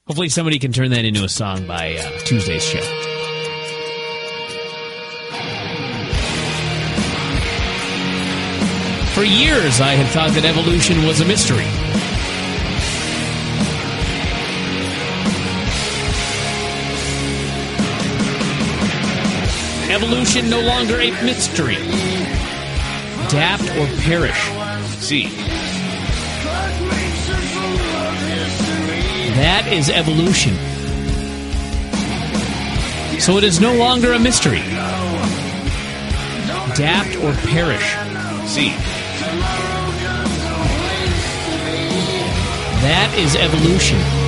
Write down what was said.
Hopefully somebody can turn that into a song by Tuesday's show. For years, I had thought that evolution was a mystery. Evolution no longer a mystery. Adapt or perish. See. That is evolution. So it is no longer a mystery. Adapt or perish. See. That is evolution.